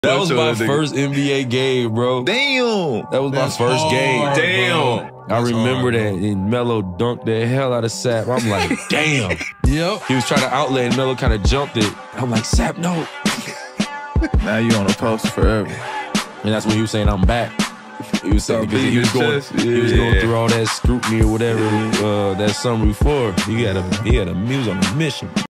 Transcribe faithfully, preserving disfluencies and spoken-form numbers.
That was my first N B A game, bro. Damn. That was That's my first hard, game. bro. Damn. I That's remember hard, that. And Melo dunked the hell out of Sap. I'm like, damn. Yep. He was trying to outlet and Melo kind of jumped it. I'm like, Sap, no. Now you on a post forever. And that's when he was saying, I'm back. He was saying, because he was going, he was going through all that scrutiny or whatever uh, that summer before. He had a, he had a, he was on a mission.